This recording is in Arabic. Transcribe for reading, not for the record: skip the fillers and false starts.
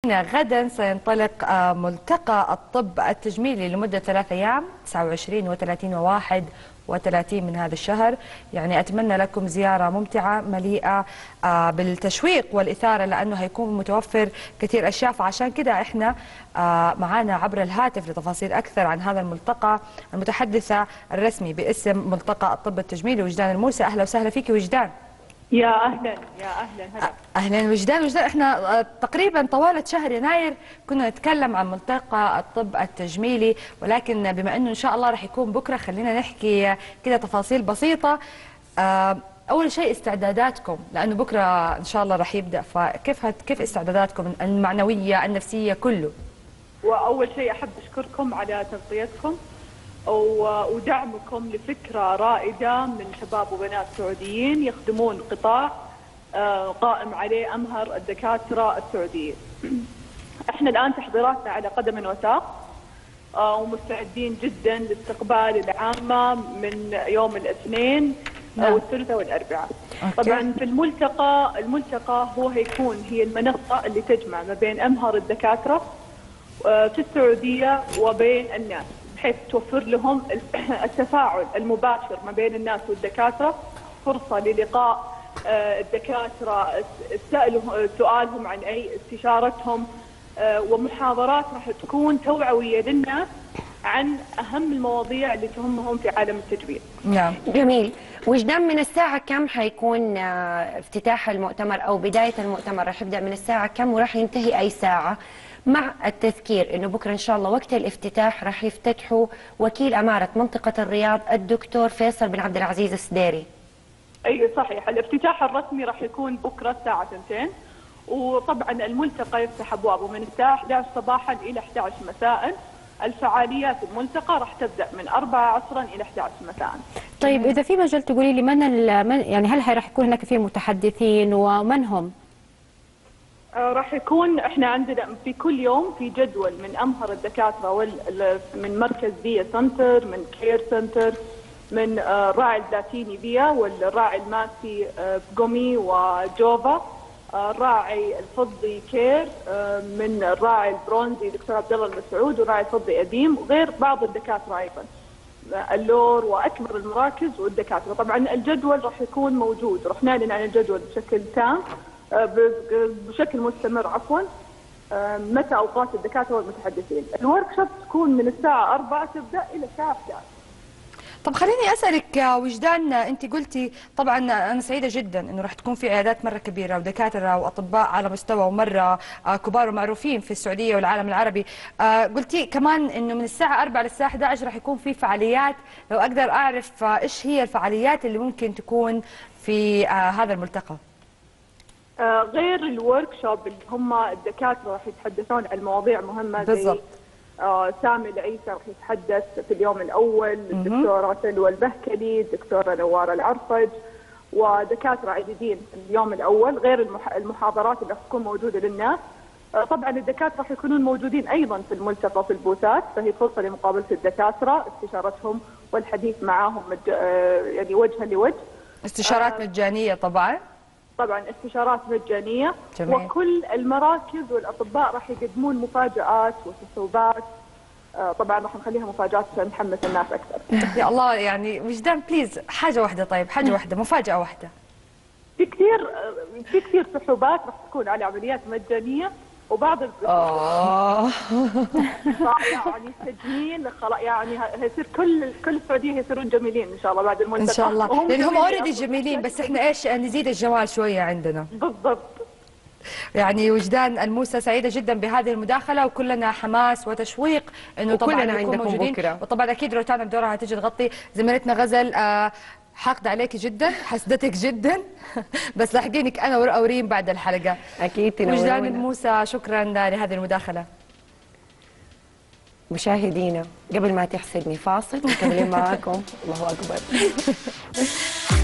غدا سينطلق ملتقى الطب التجميلي لمدة 3 أيام 29 و30 و31 من هذا الشهر. يعني أتمنى لكم زيارة ممتعة مليئة بالتشويق والإثارة، لأنه هيكون متوفر كثير أشياء. فعشان كده إحنا معانا عبر الهاتف لتفاصيل أكثر عن هذا الملتقى المتحدثة الرسمي باسم ملتقى الطب التجميلي وجدان الموسى. أهلا وسهلا فيك وجدان. يا اهلا يا اهلا هلا. اهلا وجدان. احنا تقريبا طوال شهر يناير كنا نتكلم عن ملتقى الطب التجميلي، ولكن بما انه ان شاء الله راح يكون بكره خلينا نحكي كده تفاصيل بسيطه. اول شيء استعداداتكم، لانه بكره ان شاء الله راح يبدا، كيف استعداداتكم المعنويه النفسيه كله؟ واول شيء احب اشكركم على تغطيتكم ودعمكم لفكره رائده من شباب وبنات سعوديين يخدمون قطاع قائم عليه امهر الدكاتره السعوديين. احنا الان تحضيراتنا على قدم وساق ومستعدين جدا لاستقبال العامه من يوم الاثنين والثلاثاء والاربعاء. طبعا في الملتقى هي المنصه اللي تجمع ما بين امهر الدكاتره في السعوديه وبين الناس، بحيث توفر لهم التفاعل المباشر ما بين الناس والدكاتره، فرصه للقاء الدكاتره، سؤالهم عن اي استشارتهم، ومحاضرات راح تكون توعويه للناس عن اهم المواضيع اللي تهمهم في عالم التجميل. نعم. جميل. وجدان، من الساعة كم حيكون افتتاح المؤتمر أو بداية المؤتمر؟ راح يبدأ من الساعة كم وراح ينتهي أي ساعة؟ مع التذكير انه بكره ان شاء الله وقت الافتتاح راح يفتتحوا وكيل اماره منطقه الرياض الدكتور فيصل بن عبد العزيز السديري. اي صحيح، الافتتاح الرسمي راح يكون بكره الساعه 2، وطبعا الملتقى يفتح ابوابه من الساعه 11 صباحا الى 11 مساء. الفعاليات الملتقى راح تبدا من 4 عصرا الى 11 مساء. طيب اذا في مجال تقولي لي من يعني هل راح يكون هناك في متحدثين ومن هم؟ راح يكون احنا عندنا في كل يوم في جدول من امهر الدكاتره من مركز بيا سنتر، من كير سنتر، من الراعي اللاتيني بيا والراعي الماسي بقومي وجوفا، الراعي الفضي كير، من الراعي البرونزي دكتور عبد الله المسعود، والراعي الفضي اديم، وغير بعض الدكاتره ايضا اللور واكبر المراكز والدكاتره. طبعا الجدول راح يكون موجود، راح نعلن عن الجدول بشكل تام بشكل مستمر متى اوقات الدكاتره والمتحدثين. الورك شوب تكون من الساعه 4 تبدا الى الساعه 11. طب خليني اسالك يا وجدان، انت قلتي طبعا انا سعيده جدا انه راح تكون في عيادات مره كبيره ودكاتره واطباء على مستوى ومره كبار ومعروفين في السعوديه والعالم العربي. قلتي كمان انه من الساعه 4 للساعه 11 راح يكون في فعاليات. لو اقدر اعرف ايش هي الفعاليات اللي ممكن تكون في هذا الملتقى؟ غير الورك شوب اللي هم الدكاتره راح يتحدثون عن مواضيع مهمه بالضبط. زي سامي العيسى راح يتحدث في اليوم الاول، الدكتوره سلوى البهكلي، الدكتوره نواره العرفج، ودكاتره عديدين اليوم الاول، غير المحاضرات اللي راح تكون موجوده للناس. طبعا الدكاتره راح يكونون موجودين ايضا في الملتقى في البوثات، فهي فرصه لمقابله الدكاتره، استشارتهم والحديث معاهم يعني وجها لوجه. استشارات مجانيه طبعا استشارات مجانيه. جميل. وكل المراكز والاطباء راح يقدمون مفاجآت وتسوبات. طبعا راح نخليها مفاجآت عشان نحمس الناس اكثر. يا الله، يعني وجدان بليز حاجه واحده، طيب حاجه واحده، مفاجاه واحده. في كثير سحوبات راح تكون على عمليات مجانيه، وبعض يعني تجميل يعني هيصير كل السعوديه هيصيرون جميلين ان شاء الله بعد الملتقى ان شاء الله، لان هم اوريدي جميلين، بس احنا ايش نزيد الجمال شويه عندنا. بالضبط. يعني وجدان الموسى سعيده جدا بهذه المداخله، وكلنا حماس وتشويق انه طبعا نكون موجودين بكرة. وطبعا اكيد روتانا بدورها هتيجي تغطي. زميلتنا غزل حاقده عليك جدا، حسدتك جدا بس لاحقينك انا واورين بعد الحلقه. اكيد تنورنا. وجدان الموسى، شكرا لهذه المداخله. مشاهدينا قبل ما تحسدني فاصل مكملين معاكم. الله اكبر.